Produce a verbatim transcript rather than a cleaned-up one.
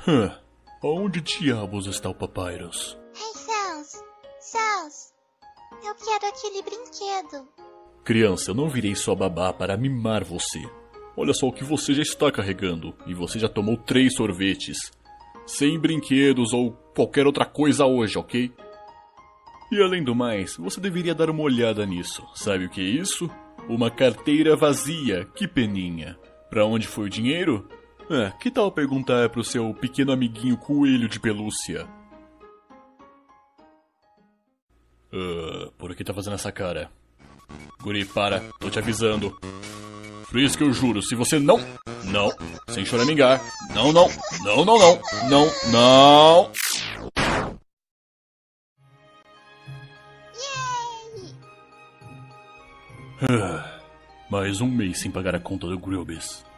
Hã, onde diabos está o Papyrus? Ei, Sans! Sans! Eu quero aquele brinquedo. Criança, eu não virei sua babá para mimar você. Olha só o que você já está carregando. E você já tomou três sorvetes. Sem brinquedos ou qualquer outra coisa hoje, ok? E além do mais, você deveria dar uma olhada nisso. Sabe o que é isso? Uma carteira vazia. Que peninha. Pra onde foi o dinheiro? Ah, que tal perguntar pro seu pequeno amiguinho coelho de pelúcia? Ah, por que tá fazendo essa cara? Guri, para. Tô te avisando. Frisco, eu juro. Se você não... Não. Sem choramingar. Não, não. Não, não, não. Não, não. Yay! Mais um mês sem pagar a conta do Grubis.